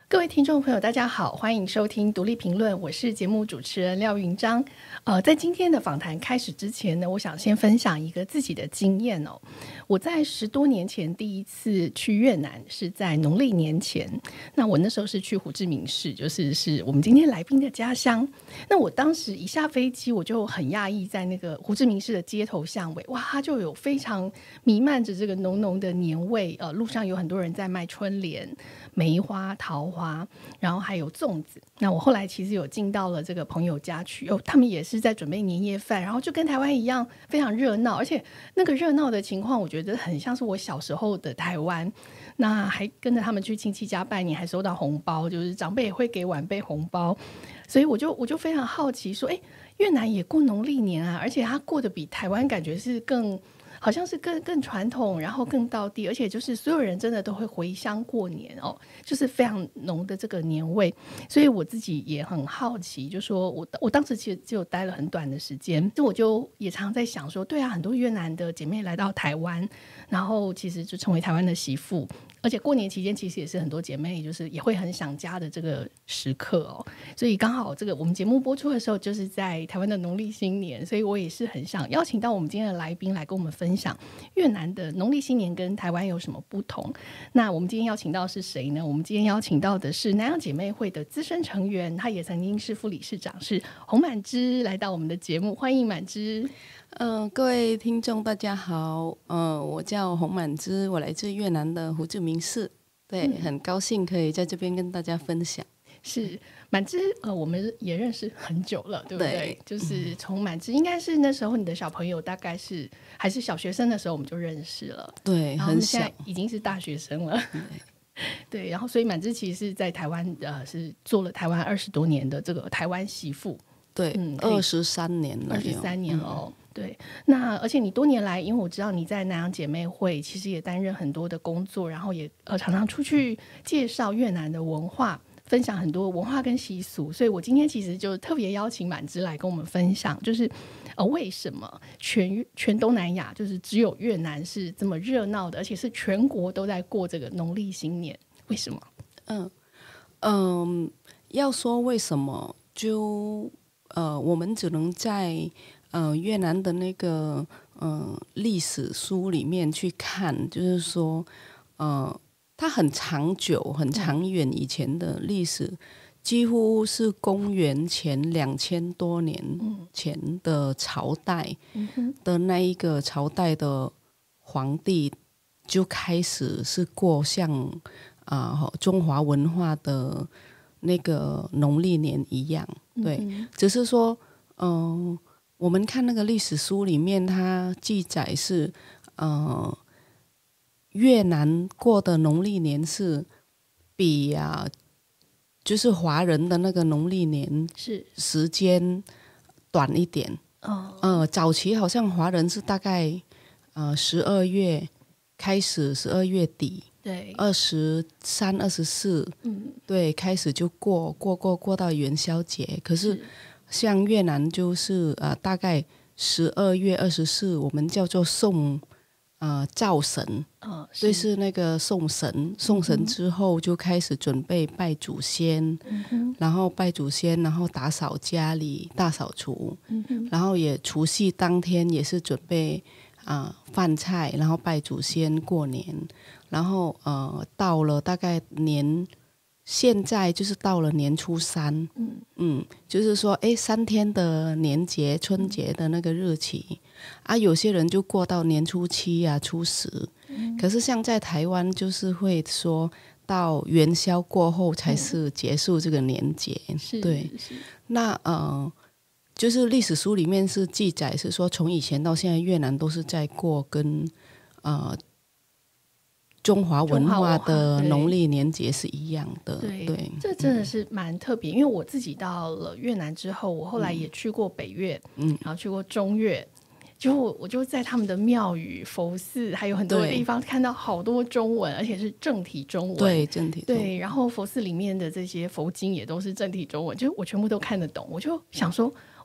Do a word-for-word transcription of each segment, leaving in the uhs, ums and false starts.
各位听众朋友大家好，欢迎收听独立评论，我是节目主持人廖云章。呃，在今天的访谈开始之前呢，我想先分享一个自己的经验哦。我在十多年前第一次去越南是在农历年前，那我那时候是去胡志明市，就是是我们今天来宾的家乡。那我当时一下飞机我就很讶异，在那个胡志明市的街头巷尾，哇，它就有非常弥漫着这个浓浓的年味。呃，路上有很多人在卖春联、梅花、桃花，然后还有粽子。那我后来其实有进到了这个朋友家去，哦，他们也是在准备年夜饭，然后就跟台湾一样非常热闹，而且那个热闹的情况我觉得很像是我小时候的台湾。那还跟着他们去亲戚家拜年，还收到红包，就是长辈也会给晚辈红包，所以我就我就非常好奇说，哎，越南也过农历年啊，而且他过得比台湾感觉是更好像是更更传统，然后更道地，而且就是所有人真的都会回乡过年哦，就是非常浓的这个年味。所以我自己也很好奇，就说我我当时其实只有待了很短的时间，就我就也常在想说，对啊，很多越南的姐妹来到台湾，然后其实就成为台湾的媳妇，而且过年期间其实也是很多姐妹就是也会很想家的这个时刻哦。所以刚好这个我们节目播出的时候就是在台湾的农历新年，所以我也是很想邀请到我们今天的来宾来跟我们分享越南的农历新年跟台湾有什么不同。那我们今天邀请到的是谁呢？我们今天邀请到的是南洋姐妹会的资深成员，她也曾经是副理事长，是洪满芝，来到我们的节目，欢迎满芝。 呃，各位听众大家好，呃，我叫洪满芝，我来自越南的胡志明市，对、嗯，很高兴可以在这边跟大家分享。 是满芝，呃，我们也认识很久了，对不对？ 对， 就是从满芝，应该是那时候你的小朋友大概是还是小学生的时候，我们就认识了。 对， 然后很小， 现在已经是大学生了。对，对，然后所以满芝其实是在台湾，呃，是做了台湾二十多年的这个台湾媳妇。 对，二十三年了， 二十三年了、哦。嗯对，那而且你多年来，因为我知道你在南洋姐妹会其实也担任很多的工作，然后也呃常常出去介绍越南的文化，分享很多文化跟习俗，所以我今天其实就特别邀请满芝来跟我们分享，就是呃为什么全全东南亚就是只有越南是这么热闹的，而且是全国都在过这个农历新年，为什么？ 嗯嗯，要说为什么，就呃我们只能在呃，越南的那个呃历史书里面去看，就是说，呃，它很长久、很长远以前的历史，几乎是公元前两千多年前的朝代的那一个朝代的皇帝就开始是过像啊、呃、中华文化的那个农历年一样，对，只是说，嗯、呃。我们看那个历史书里面，它记载是，呃，越南过的农历年是比啊，就是华人的那个农历年是时间短一点。哦，呃，早期好像华人是大概呃十二月开始，十二月底， 对， 二十三、二十四，嗯，对，开始就过过过过到元宵节，可是。是像越南就是呃大概十二月二十四，我们叫做送呃灶神，哦，是，就是那个送神，送神之后就开始准备拜祖先，嗯，然后拜祖先，然后打扫家里，大扫除，嗯，然后也除夕当天也是准备啊、呃、饭菜，然后拜祖先过年，然后呃到了大概年。现在就是到了年初三，嗯嗯，就是说，哎，三天的年节、春节的那个日期，啊，有些人就过到年初七啊、初十，嗯，可是像在台湾，就是会说到元宵过后才是结束这个年节， 嗯， 对。那呃，就是历史书里面是记载是说，从以前到现在，越南都是在过跟呃。中华文化的农历年节是一样的， 对， 对， 这真的是蛮特别。嗯，因为我自己到了越南之后，我后来也去过北越，嗯，然后去过中越，就我就在他们的庙宇、佛寺，还有很多地方看到好多中文，而且是正体中文， 对，正体中文， 对。然后佛寺里面的这些佛经也都是正体中文，就我全部都看得懂。我就想说，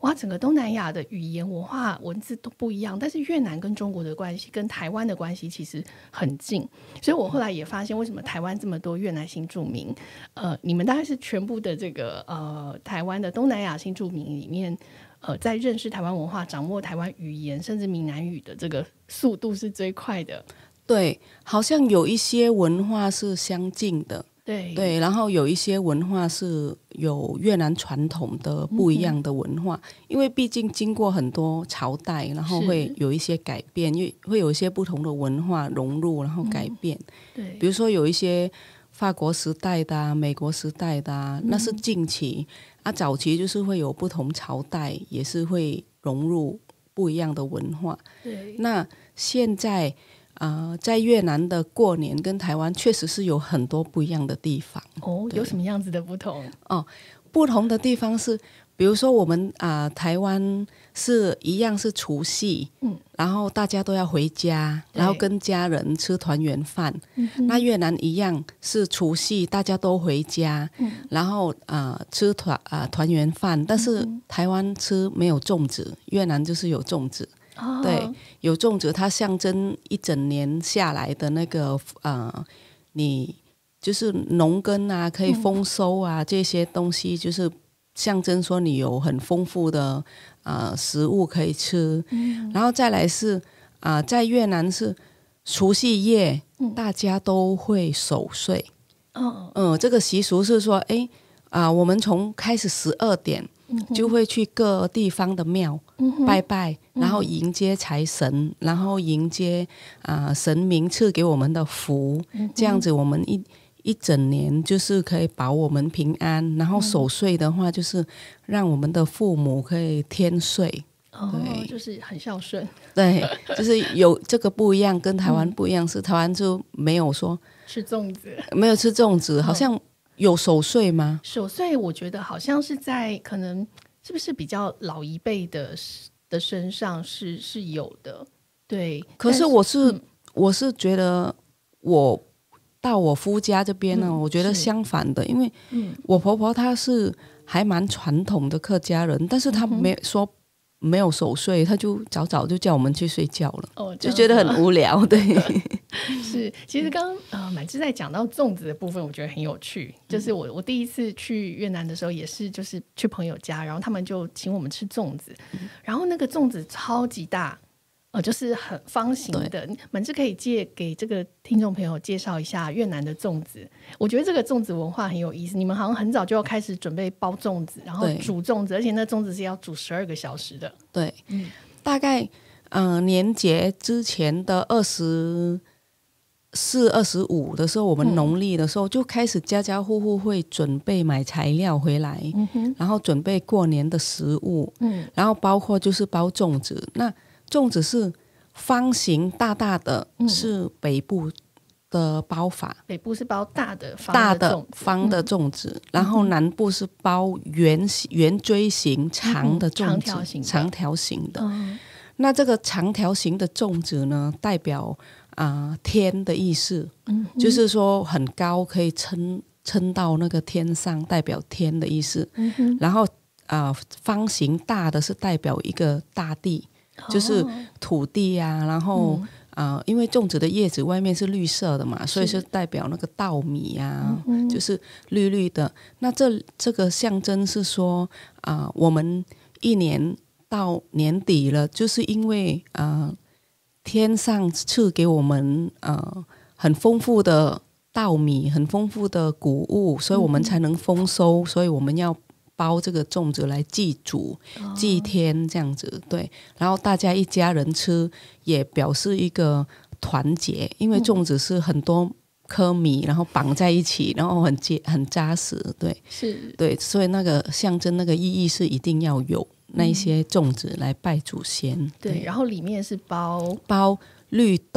哇，整个东南亚的语言文化文字都不一样，但是越南跟中国的关系跟台湾的关系其实很近，所以我后来也发现为什么台湾这么多越南新住民，呃，你们大概是全部的这个呃台湾的东南亚新住民里面，呃，在认识台湾文化、掌握台湾语言甚至闽南语的这个速度是最快的。 对，好像有一些文化是相近的。 对对，然后有一些文化是有越南传统的不一样的文化，嗯、因为毕竟经过很多朝代，然后会有一些改变，因为会有一些不同的文化融入，然后改变。嗯、对，比如说有一些法国时代的、啊、美国时代的、啊，那是近期、嗯、啊，早期就是会有不同朝代，也是会融入不一样的文化。对，那现在。呃，在越南的过年跟台湾确实是有很多不一样的地方。 哦，有什么样子的不同？ 哦，不同的地方是，比如说我们啊、呃，台湾是一样是除夕，嗯，然后大家都要回家，然后跟家人吃团圆饭。那越南一样是除夕，大家都回家，嗯、然后啊、呃、吃团啊、呃、团圆饭，但是台湾吃没有粽子，越南就是有粽子。Oh. 对，有粽子，它象征一整年下来的那个呃，你就是农耕啊，可以丰收啊，嗯、这些东西就是象征说你有很丰富的呃食物可以吃。嗯、然后再来是啊、呃，在越南是除夕夜，嗯、大家都会守岁。嗯、呃，这个习俗是说，哎啊、呃，我们从开始十二点。就会去各地方的庙、嗯、拜拜，然后迎接财神，嗯、然后迎接、呃、神明赐给我们的福，嗯、这样子我们一一整年就是可以保我们平安。然后守岁的话，就是让我们的父母可以天岁。 哦，就是很孝顺。 对，就是有这个不一样，跟台湾不一样，是台湾就没有说吃粽子， 没有吃粽子，好像。有守岁吗？ 守岁我觉得好像是在可能是不是比较老一辈的的身上是是有的，对。 可是我是、嗯、我是觉得我到我夫家这边呢、嗯，我觉得相反的，因为我婆婆她是还蛮传统的客家人，但是她没说没有守岁，她就早早就叫我们去睡觉了，哦、就觉得很无聊，对。 是，其实刚刚呃满芝在讲到粽子的部分，我觉得很有趣。就是我我第一次去越南的时候，也是就是去朋友家，然后他们就请我们吃粽子，嗯、然后那个粽子超级大，呃，就是很方形的。满芝可以借给这个听众朋友介绍一下越南的粽子。我觉得这个粽子文化很有意思，你们好像很早就要开始准备包粽子，然后煮粽子，而且那粽子是要煮十二个小时的。 对，嗯、大概呃年节之前的二十。四二十五的时候，我们农历的时候、嗯、就开始家家户户会准备买材料回来、嗯、然后准备过年的食物、嗯、然后包括就是包粽子。那粽子是方形大大的、嗯、是北部的包法， 北部是包大的方的大的方的粽子、嗯、然后南部是包圆圆锥形长的粽子、嗯、长条形的, 长条形的、嗯、那这个长条形的粽子呢，代表啊、呃，天的意思、嗯、就是说很高，可以撑撑到那个天上，代表天的意思、嗯、然后啊、呃，方形大的是代表一个大地、哦、就是土地啊，然后啊、嗯呃，因为粽子的叶子外面是绿色的嘛，所以是代表那个稻米啊、嗯、就是绿绿的。那这这个象征是说啊、呃，我们一年到年底了，就是因为啊、呃天上赐给我们呃很丰富的稻米，很丰富的谷物，所以我们才能丰收、嗯、所以我们要包这个粽子来祭祖、哦、祭天这样子。对，然后大家一家人吃也表示一个团结，因为粽子是很多颗米然后绑在一起，然后很结很扎实。对， 是， 对，所以那个象征那个意义是一定要有那一些粽子来拜祖先、嗯、 对，然后里面是包包绿豆、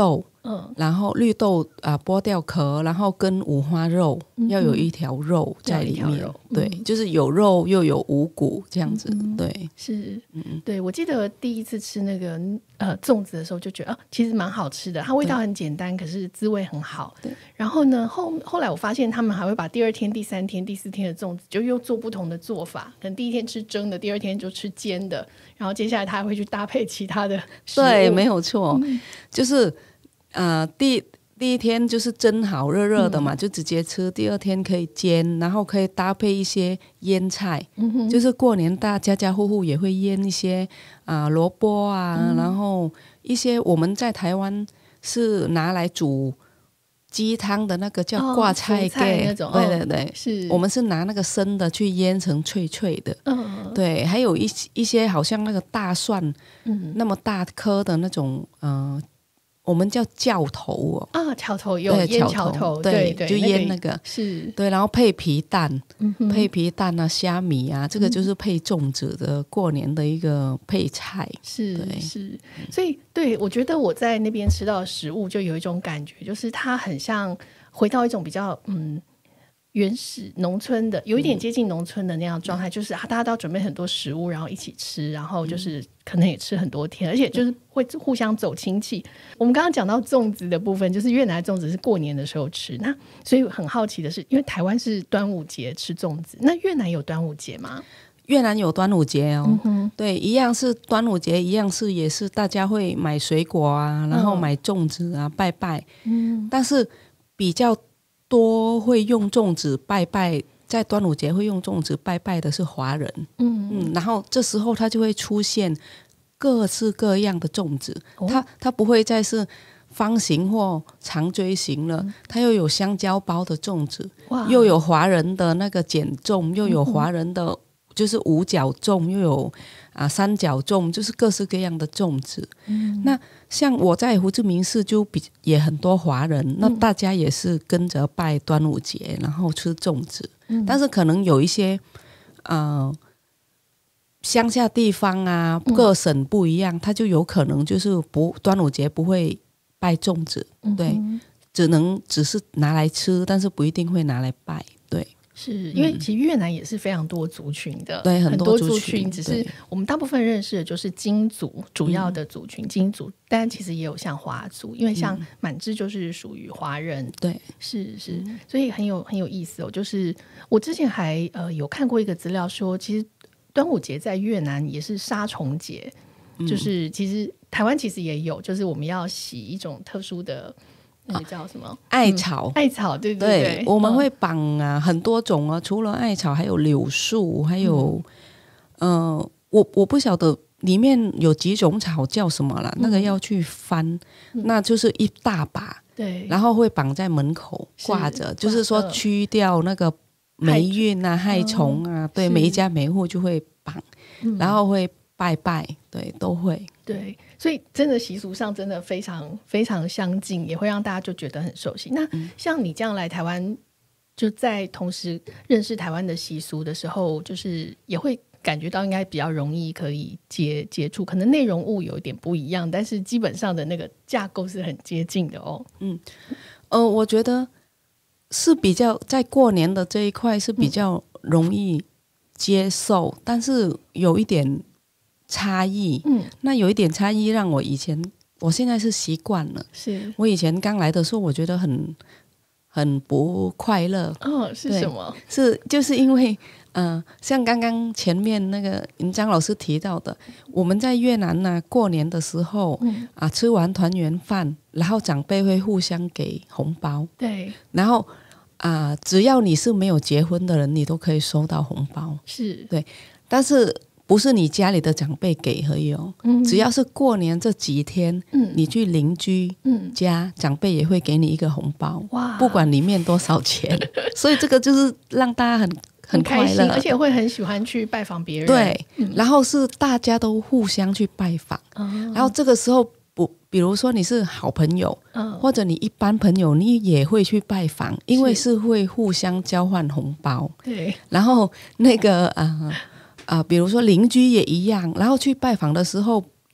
嗯，然后绿豆啊剥掉壳，然后跟五花肉、嗯、要有一条肉在里面，对、嗯，就是有肉又有五谷这样子，嗯、对， 是，嗯，对，我记得第一次吃那个呃粽子的时候就觉得啊，其实蛮好吃的，它味道很简单，可是滋味很好。对，然后呢后后来我发现他们还会把第二天、第三天、第四天的粽子就又做不同的做法，可能第一天吃蒸的，第二天就吃煎的，然后接下来他还会去搭配其他的食物。 对，没有错，嗯、就是呃第。第一天就是蒸好热热的嘛、嗯、就直接吃，第二天可以煎，然后可以搭配一些腌菜、嗯、就是过年大家家户户也会腌一些啊萝卜啊、嗯、然后一些我们在台湾是拿来煮鸡汤的那个叫挂菜盖、 哦、那种， 对对对， 是我们是拿那个生的去腌成脆脆的，嗯，对，还有一一些好像那个大蒜、嗯、那么大颗的那种呃我们叫酵头哦， 啊，酵头有腌酵头，对对， 就腌那个、那个、 是， 对，然后配皮蛋、嗯、配皮蛋啊、虾米啊，这个就是配粽子的过年的一个配菜， 是是，所以对我觉得我在那边吃到的食物就有一种感觉，就是它很像回到一种比较嗯。原始农村的有一点接近农村的那样状态、嗯、就是大家都要准备很多食物然后一起吃，然后就是可能也吃很多天、嗯、而且就是会互相走亲戚。我们刚刚讲到粽子的部分，就是越南粽子是过年的时候吃，那所以很好奇的是，因为台湾是端午节吃粽子，那越南有端午节吗？ 越南有端午节哦、嗯、对，一样是端午节，一样是也是大家会买水果啊，然后买粽子啊、嗯、拜拜，嗯，但是比较多会用粽子拜拜，在端午节会用粽子拜拜的是华人，嗯嗯，然后这时候它就会出现各式各样的粽子，哦、它它不会再是方形或长锥形了，嗯、它又有香蕉包的粽子，又有华人的那个剪粽，又有华人的就是五角粽，又有啊三角粽，就是各式各样的粽子。嗯、那像我在胡志明市就比也很多华人、嗯，那大家也是跟着拜端午节，然后吃粽子。嗯、但是可能有一些呃乡下地方啊，各省不一样，嗯、它就有可能就是不端午节不会拜粽子，嗯、对，只能只是拿来吃，但是不一定会拿来拜，对。 是因为其实越南也是非常多族群的， 对、嗯， 很多族群，只是我们大部分认识的就是金族，主要的族群、嗯、金族，但其实也有像华族，因为像满支就是属于华人， 嗯、对， 是是，所以很有很有意思哦。就是我之前还呃有看过一个资料说，其实端午节在越南也是杀虫节，嗯、就是其实台湾其实也有，就是我们要洗一种特殊的。那个叫什么、哦、 艾草、嗯、 艾草，对对 对, 对，我们会绑啊、嗯、很多种啊，除了艾草还有柳树，还有、嗯、呃，我我不晓得里面有几种草叫什么啦、嗯、那个要去翻、嗯、那就是一大把，对，然后会绑在门口挂着，就是说驱掉那个霉运啊、害虫啊、嗯、对，每一家每户就会绑、嗯、然后会拜拜，对，都会， 对，所以真的习俗上真的非常非常相近，也会让大家就觉得很熟悉。那像你这样来台湾，就在同时认识台湾的习俗的时候，就是也会感觉到应该比较容易可以接接触，可能内容物有点不一样，但是基本上的那个架构是很接近的哦。 嗯，呃，我觉得是比较在过年的这一块是比较容易接受，嗯、但是有一点差异，嗯，那有一点差异让我以前，我现在是习惯了。是我以前刚来的时候，我觉得很很不快乐。 哦，是什么？ 是就是因为，呃，像刚刚前面那个云章老师提到的，我们在越南呢、啊，过年的时候，嗯、啊，吃完团圆饭，然后长辈会互相给红包， 对， 然后啊、呃，只要你是没有结婚的人，你都可以收到红包， 是对，但是。不是你家里的长辈给而已哦、嗯，只要是过年这几天，嗯、你去邻居家、嗯，长辈也会给你一个红包，哇，不管里面多少钱，所以这个就是让大家很很快乐， 而且会很喜欢去拜访别人。 对、嗯，然后是大家都互相去拜访、嗯，然后这个时候不，比如说你是好朋友，嗯、或者你一般朋友，你也会去拜访，因为是会互相交换红包。 对， 然后那个啊。呃啊、呃，比如说邻居也一样，然后去拜访的时候，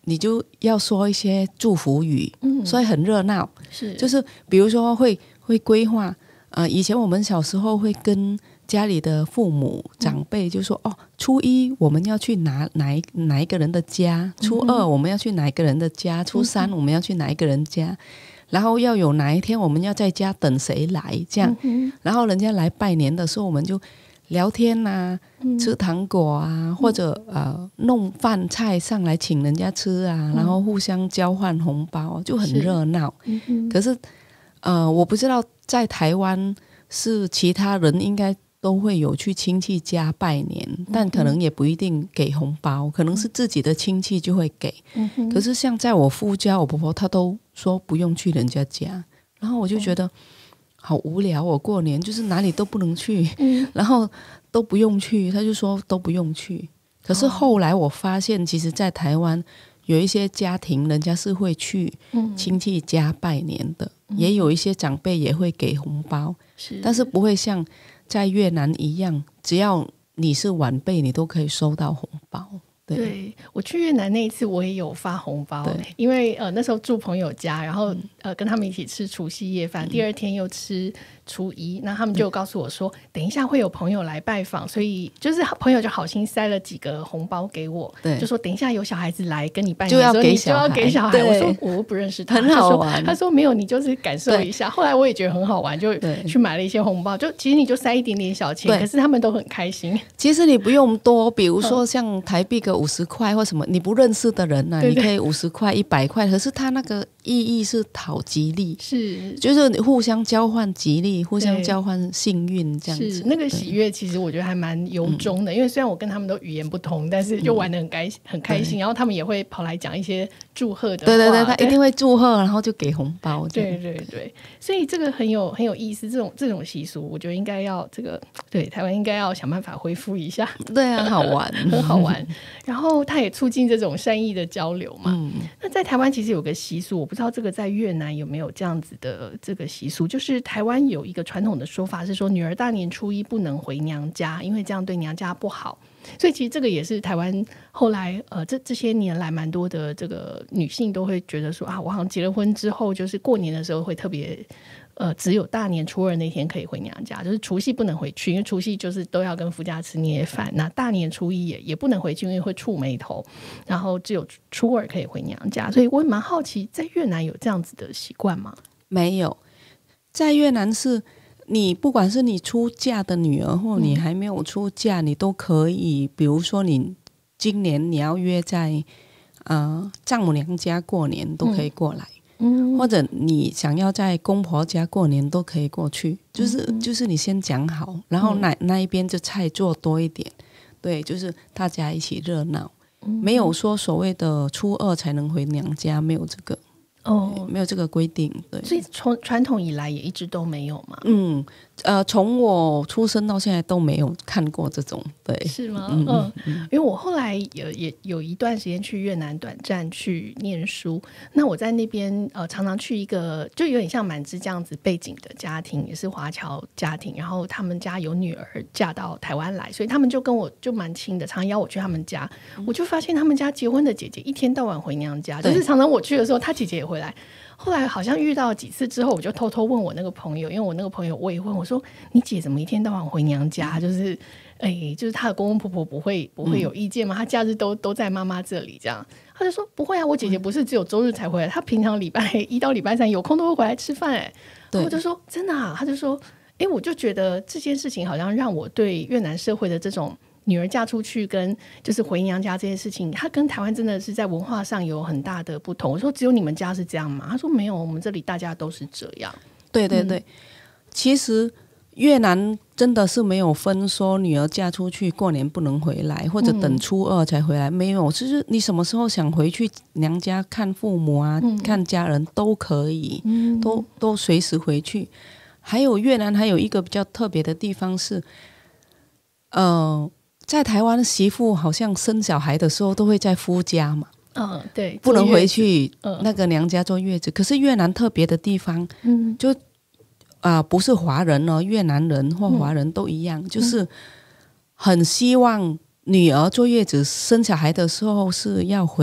你就要说一些祝福语，嗯，所以很热闹。 是， 就是比如说会会规划，呃，以前我们小时候会跟家里的父母长辈就说，嗯、哦，初一我们要去哪哪一哪一个人的家，初二我们要去哪一个人的家，初三我们要去哪一个人家，然后要有哪一天我们要在家等谁来，这样，然后人家来拜年的时候，我们就聊天啊，吃糖果啊，或者呃弄饭菜上来请人家吃啊，然后互相交换红包，就很热闹。可是呃，我不知道在台湾是其他人应该都会有去亲戚家拜年，但可能也不一定给红包，可能是自己的亲戚就会给。可是像在我夫家，我婆婆她都说不用去人家家，然后我就觉得好无聊，我过年就是哪里都不能去，嗯、然后都不用去，他就说都不用去。可是后来我发现，其实在台湾有一些家庭人家是会去亲戚家拜年的，嗯、也有一些长辈也会给红包，是但是不会像在越南一样，只要你是晚辈你都可以收到红包。对， 对，我去越南那一次我也有发红包，因为呃那时候住朋友家，然后、嗯、呃跟他们一起吃除夕夜饭、嗯、第二天又吃初一，那他们就告诉我说、嗯、等一下会有朋友来拜访，所以就是朋友就好心塞了几个红包给我，就说等一下有小孩子来跟你拜年的时候你就要给小孩，我说我不认识他， 很好玩， 他 说, 他说没有，你就是感受一下。后来我也觉得很好玩，就去买了一些红包，就其实你就塞一点点小钱，可是他们都很开心。 其实你不用多，比如说像台币个五十块或什么，你不认识的人呢、啊，你可以五十块、一百块，可是他那个意义是讨吉利，是就是互相交换吉利，互相交换幸运这样子。 是那个喜悦，其实我觉得还蛮由衷的、嗯，因为虽然我跟他们都语言不同，但是就玩得很开、嗯、很开心，然后他们也会跑来讲一些祝贺的话。 对对对，他一定会祝贺，然后就给红包。 对对对，所以这个很有很有意思，这种这种习俗，我觉得应该要这个对台湾应该要想办法恢复一下。 对啊，好玩， 很好玩。然后它也促进这种善意的交流嘛。嗯、那在台湾其实有个习俗，我不知道这个在越南有没有这样子的这个习俗，就是台湾有一个传统的说法是说，女儿大年初一不能回娘家，因为这样对娘家不好。所以其实这个也是台湾后来呃这这些年来蛮多的这个女性都会觉得说啊，我好像结了婚之后，就是过年的时候会特别呃只有大年初二那天可以回娘家，就是除夕不能回去，因为除夕就是都要跟夫家吃年夜饭，那大年初一也也不能回去，因为会触霉头，然后只有初二可以回娘家。所以我也蛮好奇，在越南有这样子的习惯吗？ 没有，在越南是你不管是你出嫁的女儿或你还没有出嫁、嗯、你都可以，比如说你今年你要约在呃丈母娘家过年都可以过来、嗯、或者你想要在公婆家过年都可以过去，就是、嗯、就是你先讲好，然后那、嗯、那一边就菜做多一点，对，就是大家一起热闹、嗯、没有说所谓的初二才能回娘家，没有这个哦，没有这个规定。对， 所以从传统以来也一直都没有嘛。 嗯，呃，从我出生到现在都没有看过这种，对， 是吗？嗯，嗯嗯因为我后来有也有一段时间去越南短暂去念书，那我在那边呃常常去一个就有点像满枝这样子背景的家庭，也是华侨家庭，然后他们家有女儿嫁到台湾来，所以他们就跟我就蛮亲的，常常邀我去他们家、嗯，我就发现他们家结婚的姐姐一天到晚回娘家，就是常常我去的时候，她姐姐也回来。后来好像遇到几次之后，我就偷偷问我那个朋友，因为我那个朋友我也问我说，你姐怎么一天到晚回娘家？就是哎，就是她的公公婆婆不会不会有意见吗？她假日都都在妈妈这里这样。他就说不会啊，我姐姐不是只有周日才回来，她平常礼拜一到礼拜三有空都会回来吃饭。哎，我就说真的啊，他就说哎，我就觉得这件事情好像让我对越南社会的这种女儿嫁出去跟就是回娘家这件事情，它跟台湾真的是在文化上有很大的不同。我说只有你们家是这样吗？他说没有，我们这里大家都是这样。 对对对、嗯、其实越南真的是没有分说女儿嫁出去过年不能回来，或者等初二才回来、嗯、没有，就是你什么时候想回去娘家看父母啊、嗯、看家人都可以、嗯、都都随时回去。还有越南还有一个比较特别的地方是呃在台湾媳妇好像生小孩的时候都会在夫家嘛，嗯，对，不能回去那个娘家坐月子、嗯、可是越南特别的地方、嗯、就啊、呃，不是华人哦，越南人或华人都一样、嗯、就是很希望女儿坐月子生小孩的时候是要回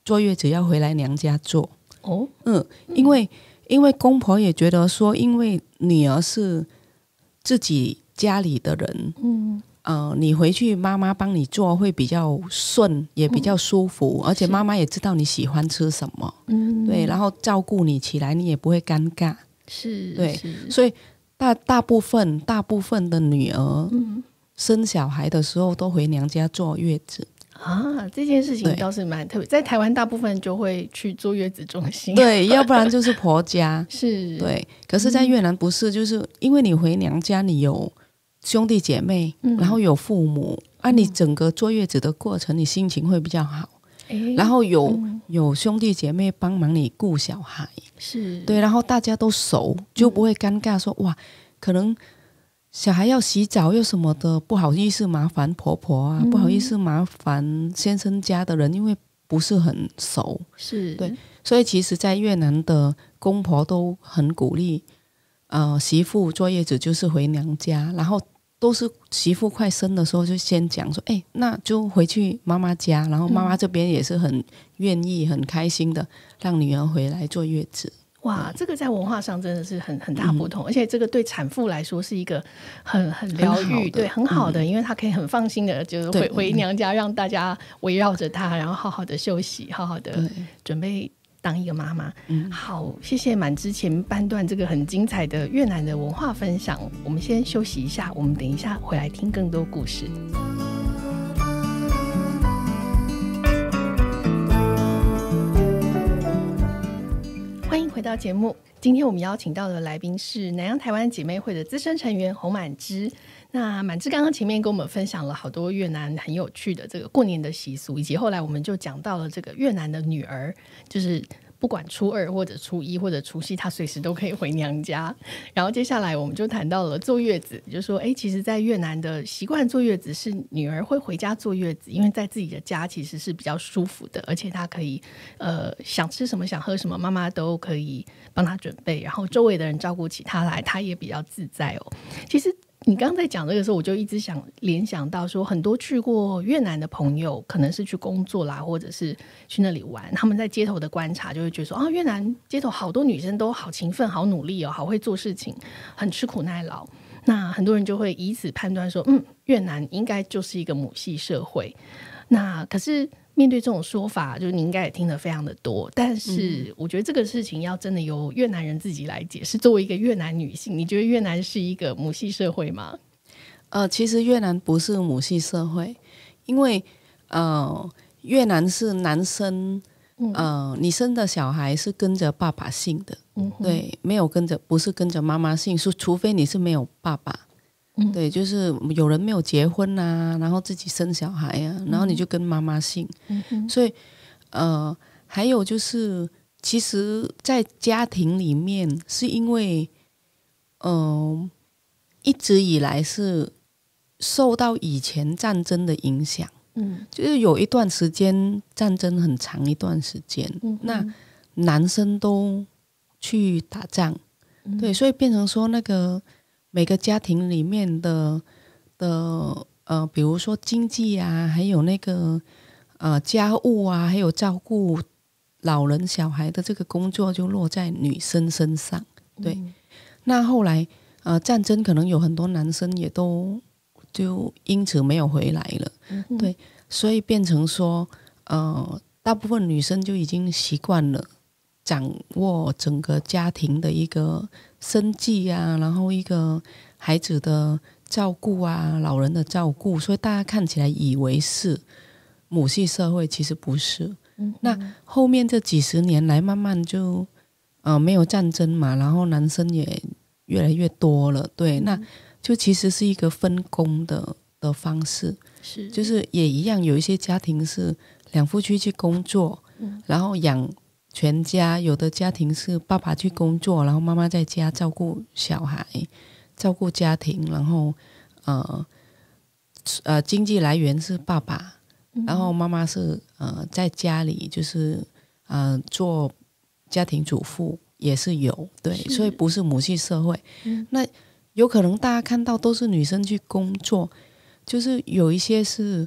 坐月子要回来娘家做。 哦， 嗯，因为因为公婆也觉得说，因为女儿是自己家里的人，嗯，呃，你回去妈妈帮你做会比较顺，也比较舒服，嗯、而且妈妈也知道你喜欢吃什么，嗯，对，然后照顾你起来，你也不会尴尬， 是， 对， 是所以大大部分大部分的女儿，嗯，生小孩的时候都回娘家坐月子。 啊，这件事情倒是蛮特别，在台湾大部分就会去坐月子中心， 对，要不然就是婆家， 是， 对。可是，在越南不是，就是因为你回娘家，你有兄弟姐妹，嗯、然后有父母，啊，你整个坐月子的过程，你心情会比较好。嗯、然后有、嗯、有兄弟姐妹帮忙你顾小孩， 是对，然后大家都熟，就不会尴尬说，哇，可能。小孩要洗澡又什么的，不好意思麻烦婆婆啊，嗯、不好意思麻烦先生家的人，因为不是很熟， 是对，所以其实在越南的公婆都很鼓励，呃，媳妇坐月子就是回娘家，然后都是媳妇快生的时候就先讲说，哎，那就回去妈妈家，然后妈妈这边也是很愿意、很开心的让女儿回来坐月子。 哇，这个在文化上真的是很很大不同、嗯、而且这个对产妇来说是一个很很疗愈，对，很好的、嗯、因为她可以很放心的就是回回娘家，让大家围绕着她，然后好好的休息，好好的准备当一个妈妈、嗯、好，谢谢满之前半段这个很精彩的越南的文化分享，我们先休息一下，我们等一下回来听更多故事。欢迎回到节目，今天我们邀请到的来宾是南洋台湾姐妹会的资深成员洪满之。那满之刚刚前面跟我们分享了好多越南很有趣的这个过年的习俗，以及后来我们就讲到了这个越南的女儿，就是不管初二或者初一或者除夕，她随时都可以回娘家。然后接下来我们就谈到了坐月子，就说哎，其实在越南的习惯坐月子是女儿会回家坐月子，因为在自己的家其实是比较舒服的，而且她可以呃想吃什么想喝什么妈妈都可以帮她准备，然后周围的人照顾起她来，她也比较自在哦。其实你刚刚在讲这个时候，我就一直想联想到说，很多去过越南的朋友可能是去工作啦，或者是去那里玩，他们在街头的观察就会觉得说，啊，越南街头好多女生都好勤奋好努力哦，好会做事情，很吃苦耐劳。那很多人就会以此判断说，嗯，越南应该就是一个母系社会。那可是面对这种说法，就是你应该也听得非常的多，但是我觉得这个事情要真的由越南人自己来解释。作为一个越南女性，你觉得越南是一个母系社会吗？ 呃，其实越南不是母系社会，因为呃，越南是男生，呃，你生的小孩是跟着爸爸姓的，嗯、对，没有跟着，不是跟着妈妈姓，是除非你是没有爸爸。对，就是有人没有结婚啊，然后自己生小孩啊，然后你就跟妈妈姓、嗯、所以呃，还有就是其实在家庭里面是因为呃，一直以来是受到以前战争的影响，嗯，就是有一段时间战争很长一段时间、嗯、那男生都去打仗、嗯、对，所以变成说那个每个家庭里面的的呃，比如说经济啊，还有那个呃家务啊，还有照顾老人小孩的这个工作就落在女生身上。对，嗯、那后来呃战争可能有很多男生也都就因此没有回来了。嗯、对，所以变成说呃大部分女生就已经习惯了掌握整个家庭的一个生计啊，然后一个孩子的照顾啊，老人的照顾，所以大家看起来以为是母系社会，其实不是。嗯、那后面这几十年来慢慢就呃没有战争嘛，然后男生也越来越多了，对，嗯、那就其实是一个分工的的方式，是就是也一样，有一些家庭是两夫妻去工作，嗯、然后养全家，有的家庭是爸爸去工作，然后妈妈在家照顾小孩，照顾家庭，然后呃呃经济来源是爸爸，然后妈妈是呃在家里就是呃做家庭主妇也是有，对，所以不是母系社会。嗯、那有可能大家看到都是女生去工作，就是有一些是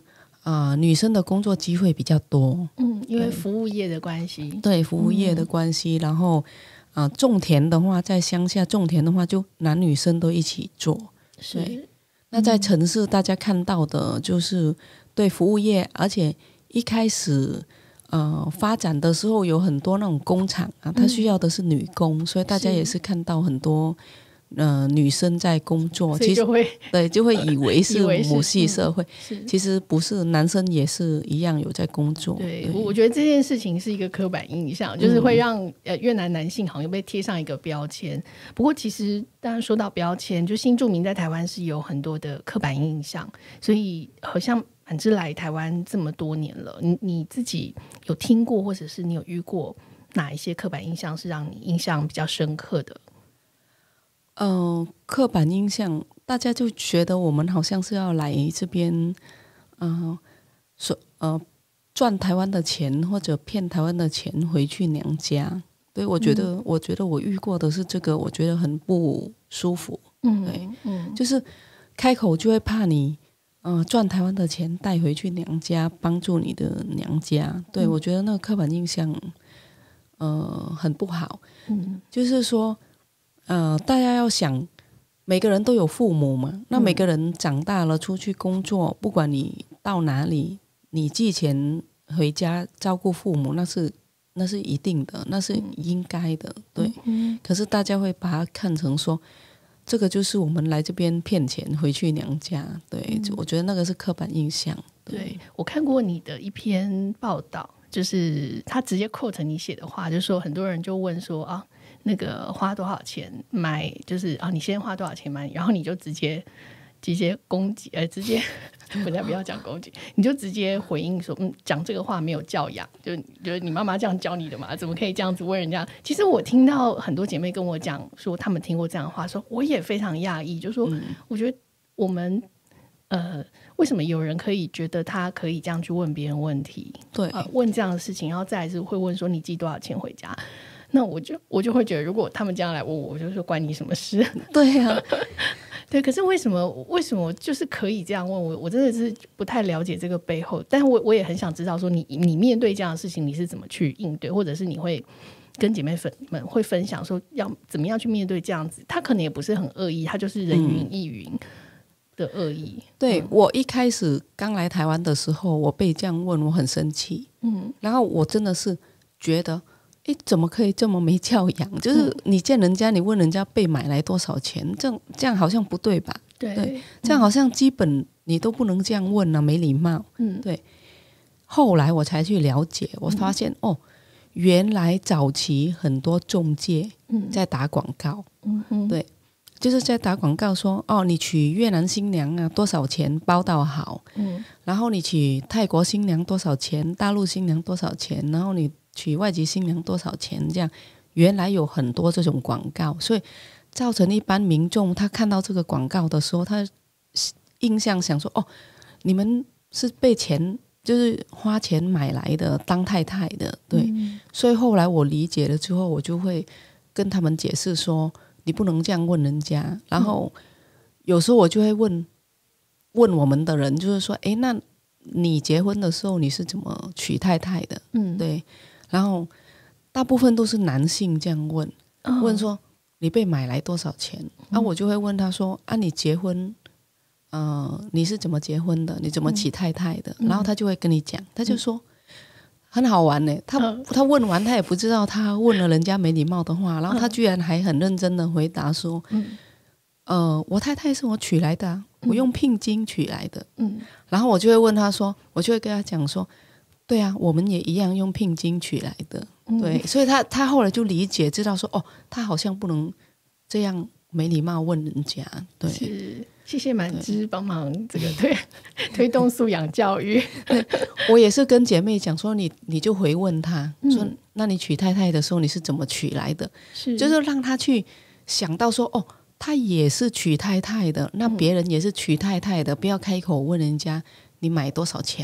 啊、呃，女生的工作机会比较多， 嗯，因为服务业的关系， 对服务业的关系，嗯、然后啊、呃，种田的话，在乡下种田的话，就男女生都一起做， 是。 那在城市大家看到的就是对服务业，而且一开始呃发展的时候有很多那种工厂啊，它需要的是女工，嗯、所以大家也是看到很多呃女生在工作， 所以就会其实对就会以为是母系社会， 嗯、 其实不是，男生也是一样有在工作。 对，对我觉得这件事情是一个刻板印象，就是会让、嗯、呃越南男性好像被贴上一个标签。不过其实当然说到标签，就新住民在台湾是有很多的刻板印象，所以好像满芝来台湾这么多年了，你你自己有听过或者是你有遇过哪一些刻板印象是让你印象比较深刻的？ 呃，刻板印象，大家就觉得我们好像是要来这边，呃，说呃赚台湾的钱或者骗台湾的钱回去娘家。对，我觉得，嗯、我觉得我遇过的是这个，我觉得很不舒服。嗯，对，嗯，就是开口就会怕你，呃，赚台湾的钱带回去娘家，帮助你的娘家。对，嗯、我觉得那个刻板印象，呃，很不好。嗯，就是说。呃，大家要想，每个人都有父母嘛，那每个人长大了出去工作，嗯、不管你到哪里，你寄钱回家照顾父母，那是那是一定的，那是应该的，对。嗯、可是大家会把它看成说，这个就是我们来这边骗钱回去娘家，对，嗯、我觉得那个是刻板印象。 对，对我看过你的一篇报道，就是他直接 quote 你写的话，就说很多人就问说啊。那个花多少钱买，就是啊，你先花多少钱买，然后你就直接直接攻击，呃，直接不要不要讲攻击，你就直接回应说，嗯，讲这个话没有教养，就就是你妈妈这样教你的嘛，怎么可以这样子问人家？其实我听到很多姐妹跟我讲说，她们听过这样的话，说我也非常讶异，就说、嗯、我觉得我们呃，为什么有人可以觉得他可以这样去问别人问题？ 对、 呃，问这样的事情，然后再来是会问说你寄多少钱回家？那我就我就会觉得，如果他们这样来问我，我就说关你什么事？ 对啊， 对。可是为什么为什么就是可以这样问我？我真的是不太了解这个背后，但我我也很想知道说你你面对这样的事情，你是怎么去应对，或者是你会跟姐妹们会分享说要怎么样去面对这样子？他可能也不是很恶意，他就是人云亦云的恶意。嗯、 对、嗯、我一开始刚来台湾的时候，我被这样问，我很生气。嗯，然后我真的是觉得。诶，怎么可以这么没教养？就是你见人家，你问人家被买来多少钱，这样这样好像不对吧？ 对， 对，这样好像基本你都不能这样问啊，没礼貌。嗯，对。后来我才去了解，我发现、嗯、哦，原来早期很多中介在打广告，嗯嗯，对，就是在打广告说哦，你娶越南新娘啊，多少钱包到好，嗯，然后你娶泰国新娘多少钱，大陆新娘多少钱，然后你。娶外籍新娘多少钱？这样原来有很多这种广告，所以造成一般民众他看到这个广告的时候，他印象想说：哦，你们是被钱就是花钱买来的，当太太的，对。嗯、所以后来我理解了之后，我就会跟他们解释说：你不能这样问人家。然后有时候我就会问问我们的人，就是说：诶，那你结婚的时候你是怎么娶太太的？嗯，对。然后大部分都是男性这样问，哦、问说你被买来多少钱？嗯、啊，我就会问他说啊，你结婚，呃，你是怎么结婚的？你怎么娶太太的？嗯、然后他就会跟你讲，他就说、嗯、很好玩呢。他、嗯、他问完，他也不知道他问了人家没礼貌的话，然后他居然还很认真的回答说，嗯、呃，我太太是我娶来的、啊，我用聘金娶来的。嗯，然后我就会问他说，我就会跟他讲说。对啊，我们也一样用聘金娶来的，对，嗯、所以他他后来就理解，知道说哦，他好像不能这样没礼貌问人家。对， 是谢谢满芝帮忙这个推推动素养教育。 我也是跟姐妹讲说，你你就回问他、嗯、说，那你娶太太的时候你是怎么娶来的？是，就是让他去想到说，哦，他也是娶太太的，那别人也是娶太太的，嗯、不要开口问人家你买多少钱的。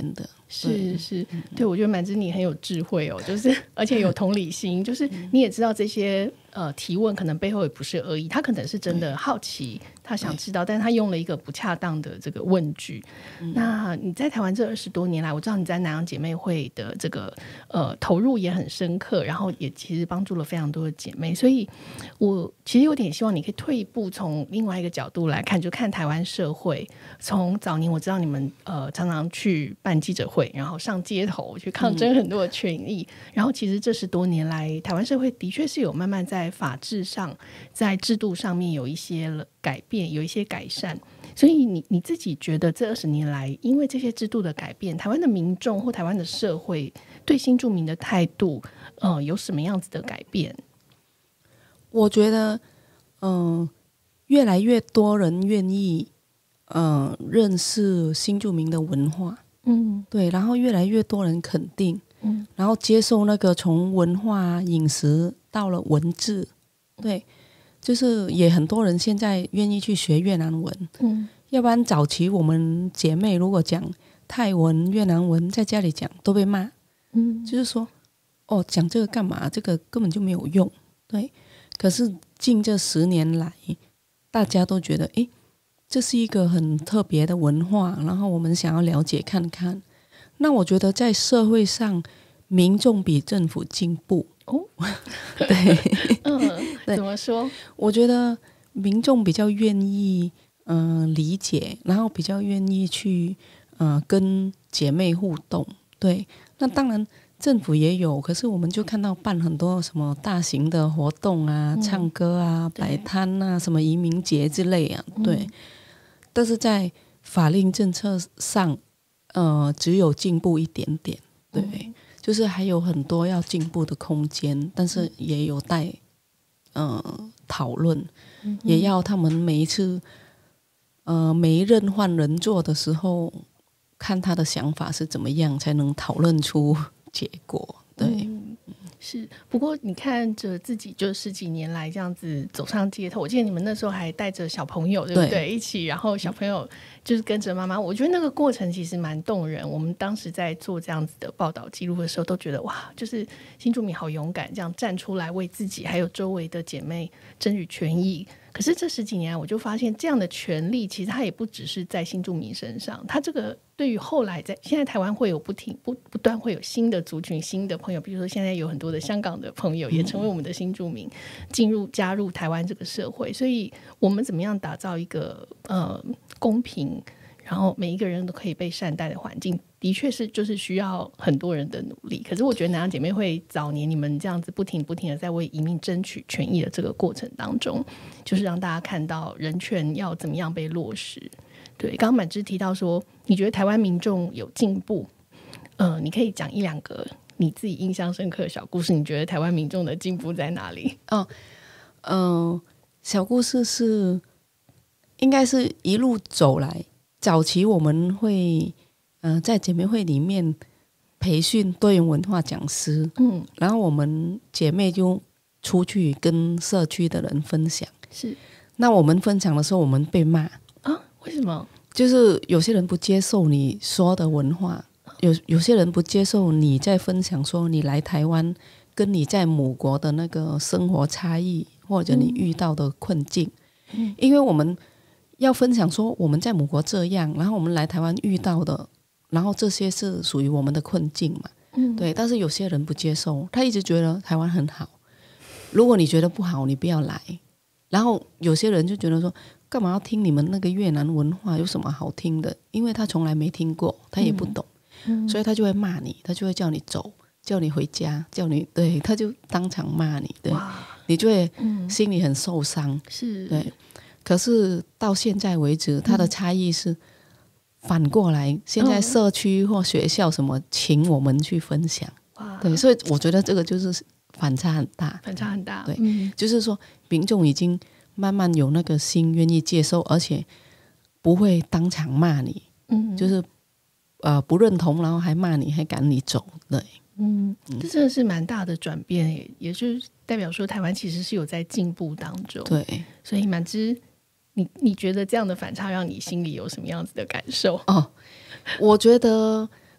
是是，对，我觉得满之你很有智慧哦，就是而且有同理心，就是你也知道这些呃提问可能背后也不是恶意，他可能是真的好奇，他想知道，但是他用了一个不恰当的这个问句。那你在台湾这二十多年来，我知道你在南洋姐妹会的这个呃投入也很深刻，然后也其实帮助了非常多的姐妹，所以我其实有点希望你可以退一步，从另外一个角度来看，就看台湾社会。从早年我知道你们呃常常去办记者会，然后上街头去抗争很多的权益、嗯、然后其实这十多年来台湾社会的确是有慢慢在法治上在制度上面有一些改变，有一些改善，所以你你自己觉得这二十年来因为这些制度的改变，台湾的民众或台湾的社会对新住民的态度呃有什么样子的改变？ 我觉得嗯、呃，越来越多人愿意嗯、呃，认识新住民的文化，嗯，对，然后越来越多人肯定，嗯，然后接受那个从文化饮食到了文字，对，就是也很多人现在愿意去学越南文，嗯，要不然早期我们姐妹如果讲泰文、越南文，在家里讲都被骂，嗯，就是说，哦，讲这个干嘛？这个根本就没有用，对。可是近这十年来，大家都觉得，诶，这是一个很特别的文化，然后我们想要了解看看。那我觉得在社会上，民众比政府进步哦。对， 嗯，怎么说？ 我觉得民众比较愿意，嗯、呃，理解，然后比较愿意去，呃，跟姐妹互动。对，那当然政府也有，可是我们就看到办很多什么大型的活动啊，嗯、唱歌啊，摆摊啊，什么移民节之类啊，对。嗯，但是在法令政策上，呃，只有进步一点点，对，嗯、就是还有很多要进步的空间，但是也有待呃讨论，嗯，也要他们每一次呃每一任换人做的时候，看他的想法是怎么样，才能讨论出结果，对。嗯， 是，不过你看着自己就十几年来这样子走上街头，我记得你们那时候还带着小朋友，对不对？对，一起，然后小朋友就是跟着妈妈，我觉得那个过程其实蛮动人。我们当时在做这样子的报道记录的时候，都觉得哇，就是新住民好勇敢，这样站出来为自己还有周围的姐妹争取权益。可是这十几年来，我就发现这样的权利其实它也不只是在新住民身上，它这个对于后来在现在台湾会有不停不不断会有新的族群、新的朋友，比如说现在有很多的香港的朋友也成为我们的新住民，进入加入台湾这个社会。所以我们怎么样打造一个呃公平，然后每一个人都可以被善待的环境，的确是就是需要很多人的努力。可是我觉得南洋姐妹会早年你们这样子不停不停的在为移民争取权益的这个过程当中，就是让大家看到人权要怎么样被落实。对，刚刚满之提到说你觉得台湾民众有进步，呃，你可以讲一两个你自己印象深刻的小故事，你觉得台湾民众的进步在哪里？ 哦，嗯、呃，小故事是应该是一路走来，早期我们会呃在姐妹会里面培训多元文化讲师，嗯，然后我们姐妹就出去跟社区的人分享， 是， 那我们分享的时候我们被骂啊？为什么？ 就是有些人不接受你说的文化，有有些人不接受你在分享说你来台湾跟你在母国的那个生活差异，或者你遇到的困境，嗯，因为我们要分享说我们在母国这样，然后我们来台湾遇到的，然后这些是属于我们的困境嘛，嗯，对。但是有些人不接受，他一直觉得台湾很好，如果你觉得不好你不要来。然后有些人就觉得说干嘛要听你们那个越南文化，有什么好听的，因为他从来没听过，他也不懂，嗯，所以他就会骂你，他就会叫你走，叫你回家，叫你，对，他就当场骂你，对，你就会心里很受伤，嗯，是，对。可是到现在为止，它的差异是反过来，嗯，现在社区或学校什么请我们去分享，对，所以我觉得这个就是反差很大， 反差很大， 对，嗯，就是说民众已经慢慢有那个心愿意接受，而且不会当场骂你，嗯，就是呃不认同，然后还骂你，还赶你走，对， 嗯，这真的是蛮大的转变，也就是代表说台湾其实是有在进步当中， 对， 所以满之，你你觉得这样的反差让你心里有什么样子的感受？ 哦，我觉得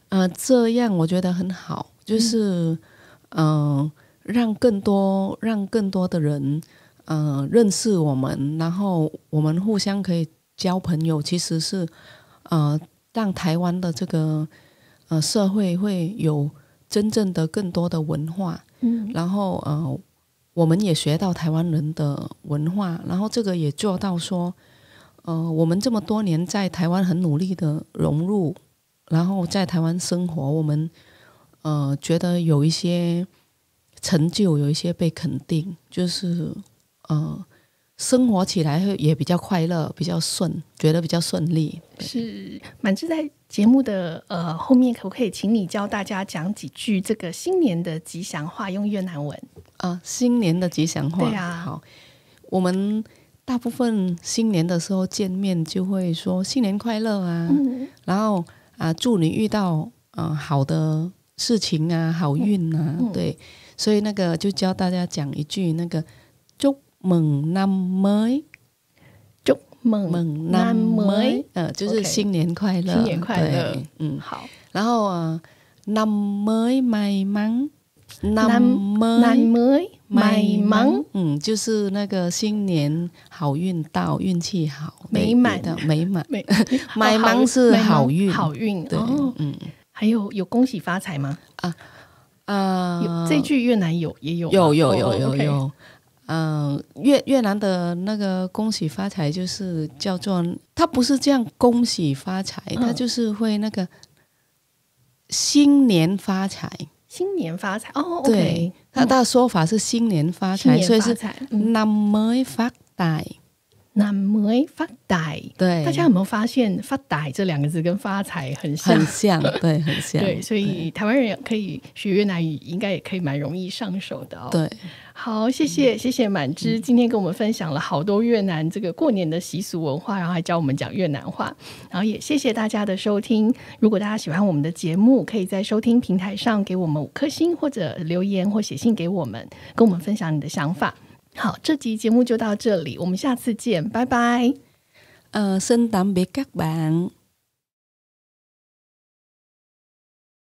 呃，这样我觉得很好，就是嗯、呃，让更多让更多的人呃认识我们，然后我们互相可以交朋友，其实是呃让台湾的这个呃社会会有真正的更多的文化，嗯，然后呃我们也学到台湾人的文化，然后这个也做到说，呃，我们这么多年在台湾很努力的融入，然后在台湾生活，我们呃觉得有一些成就，有一些被肯定，就是呃生活起来也比较快乐，比较顺，觉得比较顺利。 是满志在节目的呃后面，可不可以请你教大家讲几句这个新年的吉祥话，用越南文啊、呃？新年的吉祥话， 对啊， 好，我们大部分新年的时候见面就会说新年快乐啊，嗯、然后啊、呃、祝你遇到呃好的事情啊，好运啊，嗯、对，所以那个就教大家讲一句那个祝mừng năm mới， 祝mừng năm mới， 呃，就是新年快乐， 新年快乐， 嗯， 好。 然后啊，năm mới may mắn，năm mới may mắn， 嗯，就是那个新年好运到，运气好， 美满的美满， 美 may mắn是好运， 好运， 对， 哦、 嗯， 还有有恭喜发财吗？ 啊啊， 有这句越南有也有， 有有有有有。 有嗯，越越南的那个恭喜发财就是叫做，它不是这样恭喜发财，嗯、它就是会那个新年发财， 新年发财哦， 对，它的说法是新年发财， 嗯、 所以是năm mới phát tài。năm mới phát tài， 对， 大家有没有发现发tài这两个字跟发财很像？ 很像，对，很像。 对，所以台湾人可以学越南语，应该也可以蛮容易上手的哦。 对， 好，谢谢、嗯、谢谢满芝、嗯、今天跟我们分享了好多越南这个过年的习俗文化，然后还教我们讲越南话，然后也谢谢大家的收听。如果大家喜欢我们的节目，可以在收听平台上给我们五颗星，或者留言或写信给我们，跟我们分享你的想法。好，这集节目就到这里，我们下次见，拜拜。 Ờ, xin tạm biệt các bạn.